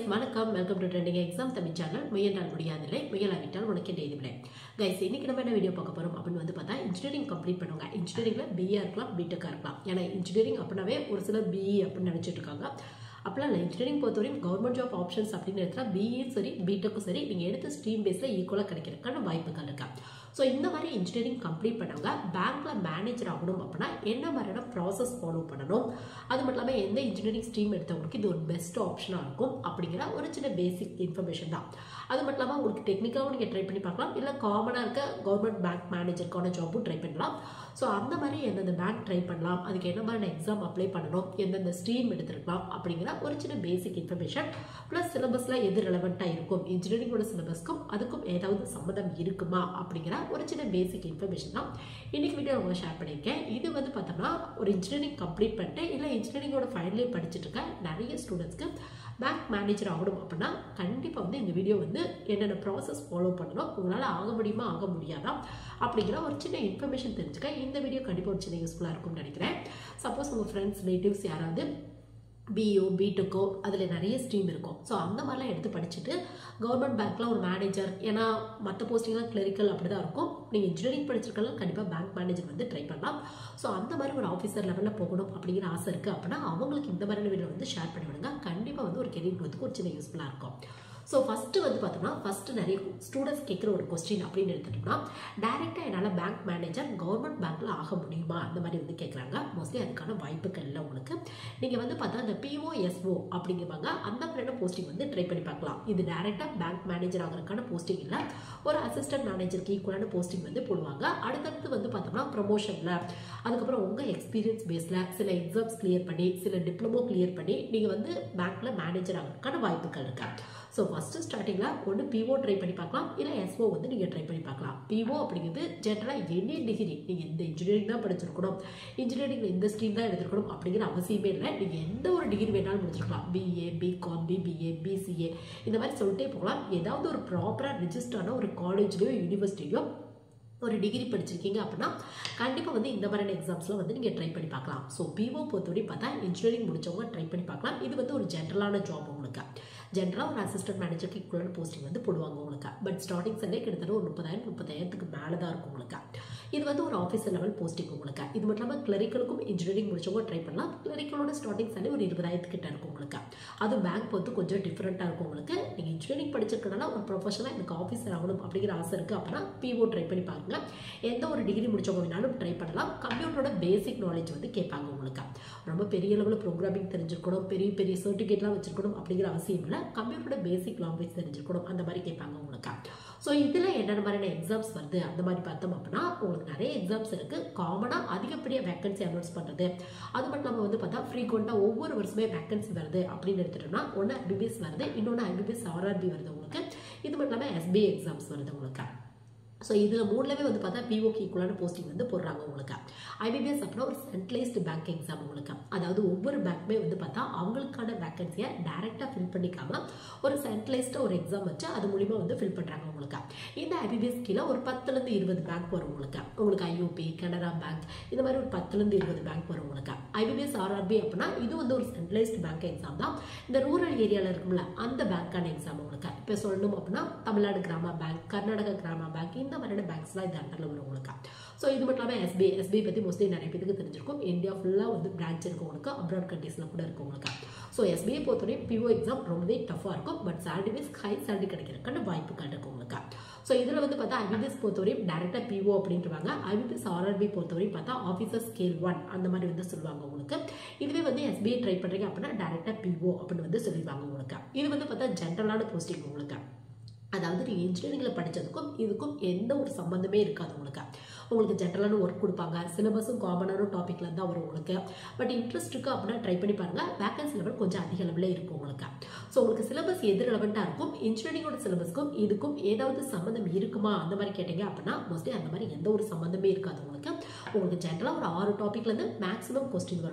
வணக்கம், welcome to trending exam Tamil channel. முயன்றால் முடியாதில்லை, முயலாவிட்டால் உனக்கு எழுதிவிடேன். கைஸ், இன்னைக்கு நம்ம என்ன வீடியோ பார்க்க போறோம் அப்படின்னு வந்து பார்த்தா, இன்ஜினியரிங் கம்ப்ளீட் பண்ணுவாங்க. இன்ஜினியரிங்ல பிஏ இருக்கலாம், பிடெக்கா இருக்கலாம். ஏன்னா இன்ஜினியரிங் அப்படின்னாவே ஒரு சிலர் பிஇ அப்படின்னு நினைச்சிட்டு இருக்காங்க. அப்படிலாம் இல்லை. இன்ஜினியரிங் பொறுத்தவரையும் கவர்மெண்ட் ஜாப் ஆப்ஷன்ஸ் அப்படின்னு எடுத்தா பிஇயும் சரி பிடெக்கும் சரி நீங்கள் எடுத்த ஸ்ட்ரீம் பேஸில் ஈக்குவலாக கிடைக்கிறதுக்கான வாய்ப்புகள் இருக்கா. ஸோ இந்த மாதிரி இன்ஜினியரிங் கம்ப்ளீட் பண்ணவங்க பேங்க்ல மேனேஜர் ஆகணும் அப்படின்னா என்ன மாதிரியான ப்ராசஸ் ஃபாலோ பண்ணணும், அது மட்டும் இல்லாமல் எந்த இன்ஜினியரிங் ஸ்ட்ரீம் எடுத்தவங்களுக்கு இது ஒரு பெஸ்ட் ஆப்ஷனாக இருக்கும் அப்படிங்கிற ஒரு சின்ன பேசிக் இன்ஃபர்மேஷன் தான். அது மட்டும் இல்லாமல் உங்களுக்கு டெக்னிக்காகவும் நீங்கள் ட்ரை பண்ணி பார்க்கலாம், இல்லை காமனாக இருக்க கவர்மெண்ட் பேங்க் மேனேஜருக்கான ஜாப்பும் ட்ரை பண்ணலாம். ஸோ அந்த மாதிரி எந்தெந்த பேங்க் ட்ரை பண்ணலாம், அதுக்கு என்ன மாதிரியான எக்ஸாம் அப்ளை பண்ணணும், எந்தெந்த ஸ்ட்ரீம் எடுத்துருக்கலாம் அப்படிங்கிற ஒரு சின்ன பேசிக் இன்ஃபர்மேஷன் ப்ளஸ் சிலபஸ்ல எது ரெலவெண்ட்டாக இருக்கும், இன்ஜினியரிங்கோட சிலபஸ்க்கும் அதுக்கும் ஏதாவது சம்மந்தம் இருக்குமா அப்படிங்கிற ஒரு சின்ன பேசிக் இன்ஃபர்மேஷன் தான் இன்னைக்கு வீடியோ அவங்க ஷேர் பண்ணியிருக்கேன். இது வந்து பார்த்தோம்னா ஒரு இன்ஜினியரிங் கம்ப்ளீட் பண்ணிட்டு இல்லை இன்ஜினியரிங்கோட ஃபைனல் இயர் படிச்சுட்டு இருக்க நிறைய ஸ்டூடெண்ட்ஸ்க்கு பேங்க் மேனேஜர் ஆகணும் அப்படின்னா கண்டிப்பாக வந்து இந்த வீடியோ வந்து என்னென்ன ப்ராசஸ் ஃபாலோ பண்ணணும், உங்களால் ஆக முடியுமா ஆக முடியாதா அப்படிங்கிற ஒரு சின்ன இன்ஃபர்மேஷன் தெரிஞ்சுக்க இந்த வீடியோ கண்டிப்பாக ஒரு சின்ன யூஸ்ஃபுல்லாக இருக்கும்னு நினைக்கிறேன். சப்போஸ் உங்கள் ஃப்ரெண்ட்ஸ் ரிலேட்டிவ்ஸ் யாராவது பிஓ பிடெக்கோ அதில் நிறைய ஸ்ட்ரீம் இருக்கும். ஸோ அந்த மாதிரிலாம் எடுத்து படிச்சுட்டு கவர்மெண்ட் பேங்க்கில் ஒரு மேனேஜர், ஏன்னா மற்ற போஸ்டிங்லாம் கிளரிக்கல் அப்படி தான் இருக்கும். நீங்கள் இன்ஜினியரிங் படிச்சிருக்கலாம், கண்டிப்பாக பேங்க் மேனேஜர் வந்து ட்ரை பண்ணலாம். ஸோ அந்த மாதிரி ஒரு ஆஃபீஸர் லெவலில் போகணும் அப்படிங்கிற ஆசை இருக்குது அப்படின்னா அவங்களுக்கு இந்த மாதிரியான வீடியோ வந்து ஷேர் பண்ணி விடுங்க. கண்டிப்பாக வந்து ஒரு கெரியர் க்ரோத்துக்கு ஒரு சின்ன யூஸ்ஃபுல்லாக இருக்கும். ஸோ ஃபஸ்ட்டு வந்து பார்த்தோம்னா நிறைய ஸ்டூடெண்ட்ஸ் கேட்குற ஒரு கொஸ்டின் அப்படின்னு எடுத்துட்டோம்னா, டைரெக்டாக என்னால் பேங்க் மேனேஜர் கவர்மெண்ட் பேங்க்கில் ஆக முடியுமா அந்த மாதிரி வந்து கேட்குறாங்க. மோஸ்ட்லி அதுக்கான வாய்ப்புகள் இல்லை உங்களுக்கு. நீங்கள் வந்து பார்த்தா இந்த பிஓஎஸ்ஓ அப்படிங்கிறவங்க அந்த மாதிரியான போஸ்டிங் வந்து ட்ரை பண்ணி பார்க்கலாம். இது டைரெக்டாக பேங்க் மேனேஜர் ஆகிறதுக்கான போஸ்டிங் இல்லை, ஒரு அசிஸ்டன்ட் மேனேஜருக்கு ஈக்குவலான போஸ்டிங் வந்து போடுவாங்க. அடுத்தடுத்து வந்து பார்த்தோம்னா ப்ரமோஷனில், அதுக்கப்புறம் உங்கள் எக்ஸ்பீரியன்ஸ் பேஸில் சில எக்ஸாம்ஸ் கிளியர் பண்ணி சில டிப்ளமோ கிளியர் பண்ணி நீங்கள் வந்து பேங்க்கில் மேனேஜர் ஆகிறதுக்கான வாய்ப்புகள் இருக்கு. ஸோ ஃபஸ்ட்டு ஸ்டார்டிங்கில் ஒன்று பிஓ ட்ரை பண்ணி பார்க்கலாம், இல்லை எஸ்ஓ வந்து நீங்கள் ட்ரை பண்ணி பார்க்கலாம். பிஓ அப்படிங்கிறது ஜென்ரலாக எனி டிகிரி, நீங்கள் இந்த இன்ஜினியரிங் தான் படிச்சிருக்கணும், இன்ஜினியரிங்கில் இந்த ஸ்ட்ரீம் தான் எடுத்துருக்கணும் அப்படிங்கிற அவசியமே இல்லை. நீங்கள் எந்த ஒரு டிகிரி வேணாலும் முடிச்சிருக்கலாம். பிஏ, பிகாம், பிபிஏ, பிசிஏ இந்த மாதிரி சொல்லிட்டே போகலாம். ஏதாவது ஒரு ப்ராப்பராக ரிஜிஸ்டரான ஒரு காலேஜ்லேயோ யூனிவர்சிட்டியோ ஒரு டிகிரி படிச்சிருக்கீங்க அப்படின்னா கண்டிப்பாக வந்து இந்த மாதிரியான எக்ஸாம்ஸ்லாம் வந்து நீங்கள் ட்ரை பண்ணி பார்க்கலாம். ஸோ பிஓ பொறுத்தவரை பார்த்தா இன்ஜினியரிங் முடிச்சவங்க ட்ரை பண்ணி பார்க்கலாம். இது வந்து ஒரு ஜென்ரலான ஜாப் உங்களுக்கு. ஜென்ரலாக ஒரு அசிஸ்டன்ட் மேனேஜருக்கு ஈக்குவலான போஸ்டிங் வந்து போடுவாங்க உங்களுக்கு. பட் ஸ்டார்டிங் சேலரி கிட்டத்தட்ட ஒரு 30,000 மேலே தான் இருக்கும் உங்களுக்கு. இது வந்து ஒரு ஆஃபீஸர் லெவல் போஸ்டிங் உங்களுக்கு. இது மட்டும் இல்லாமல் கிளரிக்கலுக்கும் இன்ஜினியரிங் முடிச்சவங்க ட்ரை பண்ணலாம். கிளரிக்கலோட ஸ்டார்டிங் சேலரி ஒரு 20,000 கிட்ட இருக்கும் உங்களுக்கு. அது பேங்க் பொறுத்து கொஞ்சம் டிஃப்ரெண்ட்டாக இருக்கும் உங்களுக்கு. நீங்கள் இன்ஜினியரிங் படிச்சிருக்கனால ஒரு ப்ரொஃபஷனலாக எனக்கு ஆஃபீஸர் ஆகணும் அப்படிங்கிற ஆசை இருக்குது அப்படின்னா பிஓ ட்ரை பண்ணி பாருங்க. எந்த ஒரு டிகிரி முடிச்சவங்க வேணாலும் ட்ரை பண்ணலாம். கம்ப்யூட்டரோட பேசிக் நாலேஜ் வந்து கேட்பாங்க உங்களுக்கு. ரொம்ப பெரிய லெவலில் ப்ரோக்ராமிங் தெரிஞ்சிருக்கணும், பெரிய பெரிய சர்டிஃபிகேட்லாம் வச்சிருக்கணும் அப்படிங்கிற அவசியம் இல்லை. கம்ப்யூட்டரோட பேசிக் லாங்குவேஜ் தெரிஞ்சிருக்கணும், அந்த மாதிரி கேட்பாங்க உங்களுக்கு. ஸோ இதில் என்னென்ன மாதிரியான எக்ஸாம்ஸ் வருது அந்த மாதிரி பார்த்தோம் அப்படின்னா உங்களுக்கு நிறைய எக்ஸாம்ஸ் இருக்குது. காமனாக அதிகப்படியாக வேக்கன்சி அனௌன்ஸ் பண்ணுறது, அது மட்டும் நம்ம வந்து பார்த்தா ஃப்ரீக்வெண்ட்டாக ஒவ்வொரு வருஷமே வேக்கன்சி வருது அப்படின்னு எடுத்துட்டோம்னா ஒன்று ஐபிபிஎஸ் வருது, இன்னொன்று ஐபிபிஎஸ் ஆர்ஆர்பி வருது உங்களுக்கு. இது மட்டும் இல்லாமல் எஸ்பிஐ எக்ஸாம்ஸ் வருது உங்களுக்கு. ஸோ இதில் மூணுலவே வந்து பார்த்தா பிஓக்கு ஈக்குவலான போஸ்டிங் வந்து போடுறாங்க உங்களுக்கு. ஐபிபிஎஸ் அப்படின்னா ஒரு சென்ட்ரலைஸ்டு பேங்க் எக்ஸாம் உங்களுக்கு. அதாவது ஒவ்வொரு பேங்க்குமே வந்து பார்த்தா அவங்களுக்கான வேக்கன்சியை டைரெக்டாக ஃபில் பண்ணிக்காமல் ஒரு சென்ட்ரலைஸ்டாக ஒரு எக்ஸாம் வச்சு அது மூலிமா வந்து ஃபில் பண்ணுறாங்க உங்களுக்கு. இந்த ஐபிபிஎஸ் கீழே ஒரு 10லேருந்து 20 பேங்க் வரும் உங்களுக்கு. உங்களுக்கு ஐஓபி, கனரா பேங்க் இந்த மாதிரி ஒரு 10லேருந்து 20 பேங்க் வரும் உங்களுக்கு. ஐபிபிஎஸ் ஆர்ஆர்பி அப்படின்னா இது வந்து ஒரு சென்ட்ரலைஸ்டு பேங்க் எக்ஸாம் தான். இந்த ரூரல் ஏரியாவில் இருக்கும்ல அந்த பேங்க்கான எக்ஸாம் உங்களுக்கு. இப்போ சொல்லணும் அப்படின்னா தமிழ்நாடு கிராம பேங்க், கர்நாடகா கிராம பேங்க் இந்த மாதிரியான பேங்க்ஸ்லாம் இது அண்டரில் வரும் உங்களுக்கு. ஸோ இது மட்டும் இல்லாமல் எஸ்பிஐ பற்றி மோஸ்ட்லி நிறைய பேருக்கு தெரிஞ்சிருக்கும். இந்தியா ஃபுல்லாக வந்து பிரான்ச் இருக்கு உங்களுக்கு, அப்ராட் கண்ட்ரீஸில் கூட இருக்கு உங்களுக்கு. ஸோ எஸ்பிஐ பொறுத்தவரையும் பிஓ எக்ஸாம் ரொம்பவே டஃபாக இருக்கும். But salary wise high salary கிடைக்கிறதுக்கான வாய்ப்புகள் இருக்கும் உங்களுக்கு. ஸோ இதில் வந்து பார்த்தா ஐபிபிஎஸ் பொறுத்தவரையும் டேரெக்டாக பிஓ அப்படின்ட்டுருவாங்க. ஐபிபிஎஸ் ஆர்ஆர்பி பொறுத்தவரையும் பார்த்தா ஆஃபீஸர் ஸ்கேல் 1 அந்த மாதிரி வந்து சொல்லுவாங்க உங்களுக்கு. இதுவே வந்து எஸ்பிஐ ட்ரை பண்ணுறீங்க அப்படின்னா டேரெக்டாக பிஓ அப்படின்னு வந்து சொல்லிடுவாங்க உங்களுக்கு. இது வந்து பார்த்தா ஜென்ரலான போஸ்டிங் உங்களுக்கு. அதாவது நீங்கள் இன்ஜினியரிங்கில் படித்ததுக்கும் இதுக்கும் எந்த ஒரு சம்மந்தமே இருக்காது உங்களுக்கு. உங்களுக்கு ஜென்ரலான ஒர்க் கொடுப்பாங்க, சிலபஸும் காமனான டாப்பிக்கில் தான் வரும் உங்களுக்கு. பட் இன்ட்ரெஸ்ட் இருக்குது அப்படின்னா ட்ரை பண்ணி பாருங்கள். வேக்கன்சி லெவல் கொஞ்சம் அதிக லெவலில் இருக்கும் உங்களுக்கு. ஸோ உங்களுக்கு சிலபஸ் எது ரெலவெண்ட்டாக இருக்கும், இன்ஜினியரிங்கோட சிலபஸ்க்கும் இதுக்கும் ஏதாவது சம்மந்தம் இருக்குமா அந்த மாதிரி கேட்டீங்க அப்படின்னா மோஸ்ட்லி அந்த மாதிரி எந்த ஒரு சம்மந்தமே இருக்காது உங்களுக்கு. உங்களுக்கு ஜென்ரலாக ஒரு 6 டாப்பிக்லேருந்து மேக்ஸிமம் கொஸ்டின் வரும் உங்களுக்கு.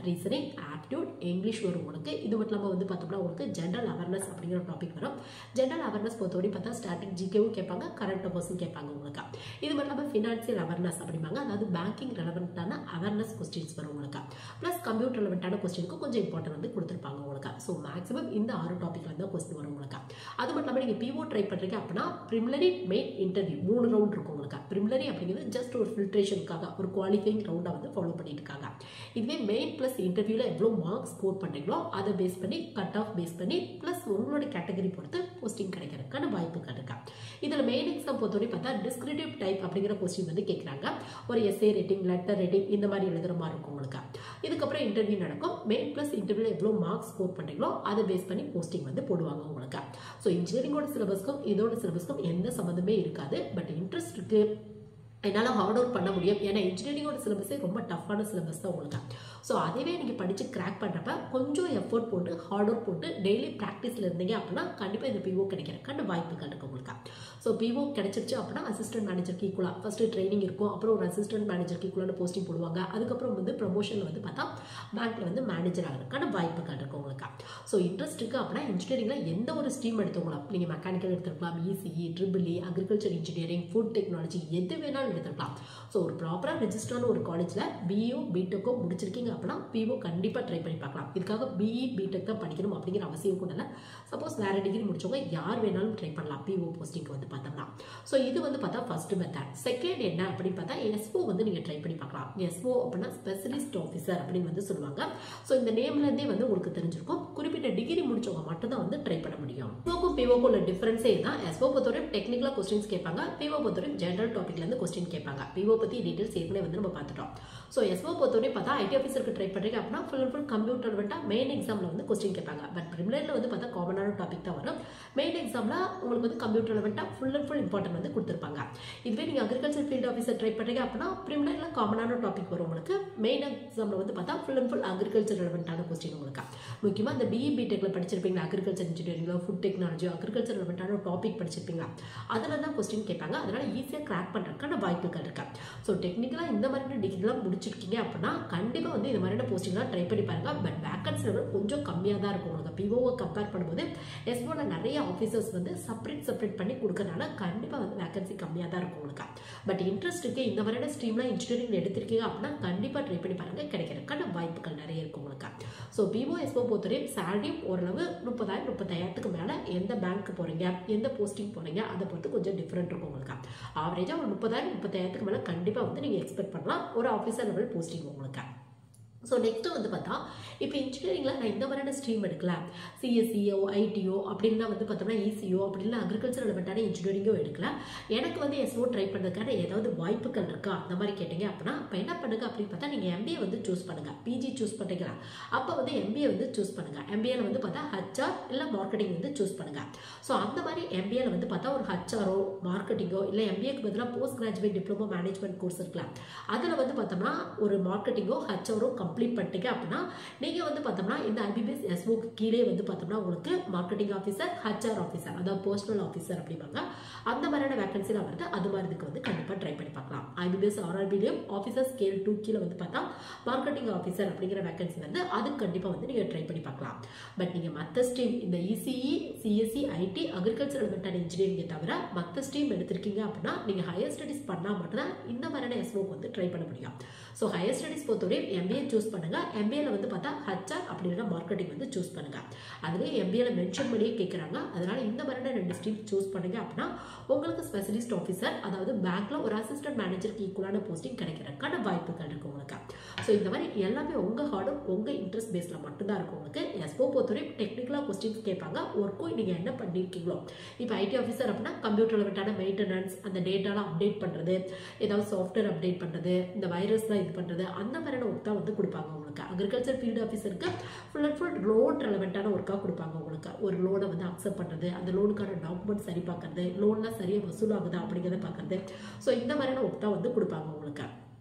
ரீசனிங், ஆப்டிடியூட், இங்கிலீஷ் வரும் உங்களுக்கு. இது மட்டும் இல்லாமல் வந்து பார்த்தோம்னா உங்களுக்கு ஜென்ரல் அவேர்னஸ் அப்படிங்கிற டாபிக் வரும். ஜென்ரல் அவேர்னஸ் பொறுத்தவரை பார்த்தா ஸ்டாட்டிக் ஜிகேவும் கேட்பாங்க, கரண்ட் அஃபேர்ஸும் கேட்பாங்க உங்களுக்கு. இது மட்டும் இல்லாமல் ஃபினான்சியல் அவேர்னஸ் அப்படிம்பாங்க, அதாவது பேங்கிங் ரெலவெண்ட்டான அவேர்னஸ் கொஸ்டின்ஸ் வரும் உங்களுக்கு. ப்ளஸ் கம்ப்யூட்டர் ரெலவெண்ட்டான கொஸ்டினுக்கு கொஞ்சம் இம்பார்ட்டன்ட் வந்து கொடுத்துருப்பாங்க உங்களுக்கு. ஸோ மேக்ஸிமம் இந்த 6 டாபிக்ல தான் கொஸ்டின் வரும் உங்களுக்கு. அது மட்டும் இல்லாமல் நீங்கள் பிஓ ட்ரை பண்ணுறீங்க அப்படின்னா ப்ரிலிமினரி, மெயின், இன்டர்வியூ 3 ரவுண்ட் இருக்கும் உங்களுக்கு. ப்ரிலிமினரி அப்படிங்கிறது ஜஸ்ட் ஒரு ஃபில்ட்ரேஷனுக்காக, ஒரு குவாலிஃபைங் ரவுண்டை வந்து ஃபாலோ பண்ணிட்டு இருக்காங்க. இதுவே மெயின் ப்ளஸ் இன்டர்வியூவில் எவ்வளோ மார்க்ஸ் ஸ்கோர் பண்ணுறீங்களோ அதை பேஸ் பண்ணி, கட் ஆஃப் பேஸ் பண்ணி, ப்ளஸ் உங்களோட கேட்டகரி பொறுத்து போஸ்டிங் கிடைக்கிறதுக்கான வாய்ப்புகள் இருக்கு. இதில் மெயின் எக்ஸாம் பொறுத்தவரை பார்த்தா டிஸ்கிரிப்டிவ் டைப் அப்படிங்கிற கொஸ்டின் வந்து கேட்குறாங்க. ஒரு எஸ்ஏ ரேட்டிங், லெட்டர் ரேட்டிங் இந்த மாதிரி எழுதுற மாதிரி இருக்கும் உங்களுக்கு. இதுக்கப்புறம் இன்டர்வியூ நடக்கும். மெயின் ப்ளஸ் இன்டர்வியூவில் எவ்வளோ மார்க்ஸ் ஸ்கோர் பண்ணுறீங்களோ அதை பேஸ் பண்ணி போஸ்டிங் வந்து போடுவாங்க உங்களுக்கு. ஸோ இன்ஜினியரிங்கோட சிலபஸ்க்கும் இதோட சிலபஸ்க்கும் எந்த சம்மந்தமே இருக்காது. பட் இன்ட்ரெஸ்ட் இருக்கு, என்னால் ஹார்ட் ஒர்க் பண்ண முடியும். ஏன்னா இன்ஜினியரிங்கோட சிலபஸே ரொம்ப டஃப்பான சிலபஸ் தான் உங்களுக்கு. ஸோ அதுவே நீங்கள் படித்து கிராக் பண்ணுறப்ப கொஞ்சம் எஃபோர்ட் போட்டு, ஹார்ட் ஒர்க் போட்டு, டெய்லி ப்ராக்டிஸில் இருந்தீங்க அப்படின்னா கண்டிப்பாக இந்த பிஓ கிடைக்கிறதுக்கான வாய்ப்புகள் இருக்குது உங்களுக்கு. ஸோ பிஓ கிடைச்சிருச்சு அப்படின்னா அசிஸ்டன்ட் மேனேஜருக்கு ஈக்குவலாக ஃபஸ்ட்டு ட்ரைனிங் இருக்கும். அப்புறம் ஒரு அசிஸ்டன்ட் மேனேஜருக்கு ஈக்குவலான போஸ்டிங் போடுவாங்க. அதுக்கப்புறம் வந்து ப்ரமோஷனில் வந்து பார்த்தா பேங்க்கில் வந்து மேனேஜர் ஆகிறதுக்கான வாய்ப்புகள் இருக்குது உங்களுக்கு. ஸோ இன்ட்ரெஸ்ட் இருக்குது அப்படின்னா இன்ஜினியரிங்கில் எந்த ஒரு ஸ்ட்ரீம் எடுத்துக்கலாம். நீங்கள் மெக்கானிக்கல் எடுத்துக்கலாம், ECE, triple E, agriculture engineering, food technology, எது வேணாலும் எடுத்துக்கலாம். ஸோ ஒரு ப்ராப்பராக ரெஜிஸ்டரான ஒரு காலேஜில் பிஇஓ, பிடெக்கோ முடிச்சிருக்கீங்க அப்படின்னா பிஓ கண்டிப்பாக ட்ரை பண்ணி பார்க்கலாம். இதுக்காக பிஇ, பிடெக் தான் படிக்கணும் அப்படிங்கிற அவசியம் கூட இல்லை. சப்போஸ் வேறு டிகிரி முடிச்சவங்க யார் வேணாலும் ட்ரை பண்ணலாம் பிஓ போஸ்டிங் வந்து பார்த்தோம்னா. ஸோ இது வந்து பார்த்தா ஃபர்ஸ்ட் மெத்தட். செகண்ட் என்ன அப்படின்னு பார்த்தா எஸ்ஓ வந்து நீங்கள் ட்ரை பண்ணி பார்க்கலாம். எஸ்ஓ அப்படின்னா ஸ்பெஷலிஸ்ட் ஆஃபீஸர் அப்படின்னு வந்து சொல்லுவாங்க. ஸோ இந்த நேம்லேருந்தே வந்து உங்களுக்கு தெரிஞ்சிருக்கும். குறிப்பிட்ட டிகிரி முடிச்சவங்க மட்டும்தான் வந்து ட்ரை பண்ண முடியும். எஸ்ஓக்கும் பிஓக்கும் உள்ள டிஃபரன்ஸே தான். எஸ்ஓ பொறுத்தவரை டெக்னிக்கலாக கொஸ்டின்ஸ் கேட்பாங்க, பிஓ பொறுத்தவரை ஜென்ரல் டாபிக்லேருந்து கொஸ்டின் கேட்பாங்க. பிஓ பற்றி டீட்டெயில்ஸ் ஏற்கனவே வந்து நம்ம பார்த்துட்டோம். ஸோ எஸ்ஓ பொறுத்தவரை பார்த்தா ஐடி ஆஃபீஸருக்கு ட்ரை பண்ணுறீங்க அப்படின்னா ஃபுல் அண்ட் ஃபுல் கம்ப்யூட்டர் வந்துட்டா மெயின் எக்ஸாமில் வந்து கொஸ்டின் கேட்பாங்க. பட் ப்ரிலிமினரியில் வந்து பார்த்தா காமனான டாபிக் தான் வரும். மெயின் எக்ஸாமில் உங்களுக்கு வந்து கம்ப்யூட்டர் வந்துட்டா ஃபுல் அண்ட் ஃபுல் இம்பார்ட்டன்ட் வந்து கொடுத்துருப்பாங்க. இதுவே நீங்கள் அக்ரிகல்ச்சர் ஃபீல்டு ஆஃபீஸர் ட்ரை பண்ணுறீங்க அப்படின்னா ப்ரிலிமினரியில் காமனான டாபிக் வரும் உங்களுக்கு. மெயின் எக்ஸாமில் வந்து பார்த்தா ஃபுல் அண்ட் ஃபுல் அக்ரிகல்ச்சர் ரெலவெண்ட்டான கொஸ்டின் உங்களுக்கு. முக்கியமாக இந்த பிஇ, பிடெக்கில் படிச்சிருப்பீங்க, அக்ரிகல்ச்சர் இன்ஜினியரிங்கில், ஃபுட் டெக்னாலஜி, அக்ரிகல்ச்சர் ரெலவெண்ட்டான டாபிக் படிச்சிருப்பீங்க, அதில் தான் கொஸ்டின் கேட்பாங்க. அதனால் ஈஸியாக கிராக் பண்ணுறதுக்கான வாய்ப்புகள் இருக்கு. ஸோ டெக்னிக்கலாக இந்த மாதிரியான டிகிரிலாம் முடிச்சிருக்கீங்க அப்படின்னா கண்டிப்பாக வந்து இந்த மாதிரியான போஸ்டிங்லாம் ட்ரை பண்ணி பாருங்க. பட் வேக்கன்சி லெவல் கொஞ்சம் கம்மியாக தான் இருக்கும் உங்களுக்கு. பிஓவை கம்பேர் பண்ணும்போது எஸ்ஓல நிறைய ஆஃபீஸர்ஸ் வந்து செப்பரேட் பண்ணி கொடுக்கறனால கண்டிப்பாக வந்து வேக்கன்சி கம்மியாக தான் இருக்கும் உங்களுக்கு. பட் இன்ட்ரெஸ்ட் இருக்கு, இந்த மாதிரியான ஸ்ட்ரீம்லாம் இன்ஜினியரிங் எடுத்திருக்கீங்க அப்படின்னா கண்டிப்பாக ட்ரை பண்ணி பாருங்க, கிடைக்கிறதுக்கான வாய்ப்புகள் நிறைய இருக்கும் உங்களுக்கு. ஸோ பிஓ, எஸ்ஓ பொறுத்தவரையும் சேலரியும் ஓரளவு 30,000 35,000க்கு மேலே எந்த பேங்க்கு போகிறீங்க, எந்த போஸ்டிங் போகிறீங்க அதை பொறுத்து கொஞ்சம் டிஃப்ரெண்ட் இருக்கும் உங்களுக்கு. ஆவரேஜாக ஒரு 30,000 35,000க்கு மேலே கண்டிப்பாக வந்து நீங்கள் எக்ஸ்பெக்ட் பண்ணலாம் ஒரு ஆஃபீஸர் லெவல் போஸ்டிங் உங்களுக்கு. ஸோ நெக்ஸ்ட்டு வந்து பார்த்தா இப்போ இன்ஜினியரிங்கில் நான் இந்த மாதிரியான ஸ்ட்ரீம் எடுக்கல, சிஎஸ்சிஓ, ஐடிஓ அப்படின்னா வந்து பார்த்தோம்னா இசிஓ அப்படின்னா அக்ரிகல்ச்சர் ரெலவெண்ட்டான இன்ஜினியரிங்கோ எடுக்கல, எனக்கு வந்து எஸ்ஓ ட்ரை பண்ணுறதுக்கான ஏதாவது வாய்ப்புகள் இருக்கா அந்த மாதிரி கேட்டீங்க அப்படின்னா இப்போ என்ன பண்ணுங்க அப்படின்னு பார்த்தா நீங்கள் எம்பிஏ வந்து சூஸ் பண்ணுங்கள். பிஜி சூஸ் பண்ணுறீங்களா அப்போ வந்து எம்பிஏ வந்து சூஸ் பண்ணுங்கள். எம்பிஏல வந்து பார்த்தா ஹச்ஆர் இல்லை மார்க்கெட்டிங் வந்து சூஸ் பண்ணுங்கள். ஸோ அந்த மாதிரி எம்பிஏல வந்து பார்த்தா ஒரு ஹச்ஆரோ, மார்க்கெட்டிங்கோ இல்லை எம்பிஏக்கு பதிலாக post graduate diploma management course இருக்கலாம். அதில் வந்து பார்த்தோம்னா ஒரு மார்க்கெட்டிங்கோ ஹச்ஆரோ கம்ப்ளீட் பண்ணிட்டீங்க அப்படின்னா நீங்கள் வந்து பார்த்தோம்னா இந்த ஐபிபிஎஸ் எஸ்ஓக்கு கீழே வந்து பார்த்தோம்னா உங்களுக்கு மார்க்கெட்டிங் ஆஃபீஸர், ஹச்ஆர் ஆஃபீஸர், அதாவது பர்சனல் ஆஃபீஸர் அப்படிம்பாங்க. அந்த மாதிரியான வேகன்சியில் வருது. அது மாதிரி இதுக்கு வந்து கண்டிப்பாக ட்ரை பண்ணி பார்க்கலாம். ஐபிபிஎஸ் ஆர்ஆர்பிலையும் ஆஃபீஸர் ஸ்கேல் 2 கீழே வந்து பார்த்தா மார்க்கெட்டிங் ஆஃபீஸர் அப்படிங்கிற வேகன்சி வந்து அதுக்கு கண்டிப்பாக வந்து நீங்கள் ட்ரை பண்ணி பார்க்கலாம். பட் நீங்கள் மற்ற ஸ்ட்ரீம் இந்த இசிஇ, சிஎஸ்சி, ஐடி, அக்ரிகல்ச்சர் ரெலவெண்ட்டான இன்ஜினியரிங்கை தவிர மற்ற ஸ்ட்ரீம் எடுத்திருக்கீங்க அப்படின்னா நீங்கள் ஹையர் ஸ்டடீஸ் பண்ணால் மட்டும்தான் இந்த மாதிரியான எஸ்ஓக்கு வந்து ட்ரை பண்ண முடியும். ஸோ ஹையர் ஸ்டடீஸ் பொறுத்தவரை எம்பிஏ சூஸ் பண்ணுங்க. எம்பிஏல வந்து பார்த்தா ஹச்ஆர் அப்படின்னா மார்க்கெட்டிங் வந்து சூஸ் பண்ணுங்க. அதுவே எம்பிஏல மென்ஷன் பண்ணியே கேட்குறாங்க. அதனால இந்த மாதிரியான 2 ஸ்ட்ரீம் சூஸ் பண்ணுங்க அப்படின்னா உங்களுக்கு ஸ்பெஷலிஸ்ட் ஆஃபீஸர், அதாவது பேங்க்ல ஒரு அசிஸ்டன்ட் மேனேஜருக்கு ஈக்குவலான போஸ்டிங் கிடைக்கிறதுக்கான வாய்ப்புகள் இருக்கு உங்களுக்கு. ஸோ இந்த மாதிரி எல்லாமே உங்கள் ஹார்டும் உங்கள் இன்ட்ரெஸ்ட் பேஸில் மட்டும்தான் இருக்கும் உங்களுக்கு. எஸ்ஓ பொறுத்தவரை டெக்னிக்கலாக கொஸ்டின்ஸ் கேட்பாங்க. ஒர்க்கும் நீங்கள் என்ன பண்ணியிருக்கீங்களோ, இப்போ ஐடி ஆஃபீஸர் அப்படின்னா கம்ப்யூட்டர் ரிலேட்டடான மெயின்டெனன்ஸ், அந்த டேட்டாலாம் அப்டேட் பண்ணுறது, ஏதாவது சாஃப்ட்வேர் அப்டேட் பண்ணுறது, இந்த வைரஸ்லாம் இது பண்ணுறது, அந்த மாதிரியான ஒர்க் தான் வந்து கொடுப்பாங்க உங்களுக்கு. அக்ரிகல்ச்சர் ஃபீல்டு ஆஃபீஸருக்கு ஃபுல் அண்ட் ஃபுல் லோன் ரெலவெண்ட்டான ஒர்க்காக கொடுப்பாங்க உங்களுக்கு. ஒரு லோனை வந்து அக்செப்ட் பண்ணுறது, அந்த லோனுக்கான டாக்குமெண்ட் சரி பார்க்கறது, லோன்லாம் சரியாக வசூலாகுதா அப்படிங்கிறத பார்க்குறது. ஸோ இந்த மாதிரியான ஒர்க் தான் வந்து கொடுப்பாங்க உங்களுக்கு.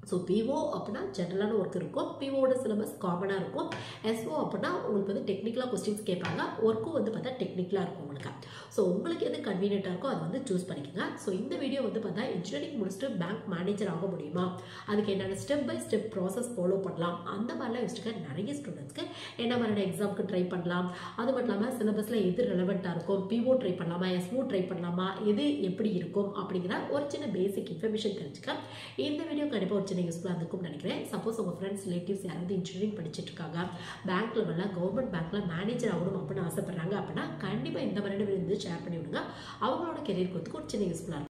ஸோ பிஓ அப்படின்னா ஜென்ரலான ஒர்க் இருக்கும், பிஓட சிலபஸ் காமனாக இருக்கும். எஸ்ஓ அப்படின்னா உங்களுக்கு வந்து டெக்னிக்கலாக கொஸ்டின்ஸ் கேட்பாங்க, ஒர்க்கும் வந்து பார்த்தா டெக்னிக்கலாக இருக்கும் உங்களுக்கு. ஸோ உங்களுக்கு எது கன்வீனியண்ட்டாக இருக்கோ அதை வந்து சூஸ் பண்ணிக்கோங்க. ஸோ இந்த வீடியோ வந்து பார்த்தா இன்ஜினியரிங் முடிச்சுட்டு பேங்க் மேனேஜர் ஆக முடியுமா, அதுக்கு என்னென்ன step by step process follow பண்ணலாம், அந்த மாதிரிலாம் யோசிச்சுக்க நிறைய ஸ்டூடெண்ட்ஸ்க்கு என்ன மாதிரியான எக்ஸாமுக்கு ட்ரை பண்ணலாம், அது மட்டும் இல்லாமல் சிலபஸில் எது ரெலவெண்ட்டாக இருக்கும், பிஓ ட்ரை பண்ணலாமா, எஸ்ஓ ட்ரை பண்ணலாமா, எது எப்படி இருக்கும் அப்படிங்கிற ஒரு சின்ன பேசிக் இன்ஃபர்மேஷன் தெரிஞ்சுக்க இந்த வீடியோ கண்டிப்பாக ஒரு சின்ன யூஸ்ஃபுல்லாக இருக்கும்னு நினைக்கிறேன். சப்போஸ் உங்கள் ஃப்ரெண்ட்ஸ் ரிலேட்டிவ்ஸ் யாராவது இன்ஜினியரிங் படிச்சுட்டு இருக்காங்க, பேங்க் லெவலில் கவர்மெண்ட் பேங்க்ல மேனேஜர் ஆகணும் அப்படின்னு ஆசைப்படுறாங்க அப்படின்னா கண்டிப்பாக இந்த மாதிரி வந்து ஷேர் பண்ணி விடுங்க. அவங்களோட கெரியர் growth ஒரு சின்ன யூஸ்ஃபுல்லாக இருக்கும்.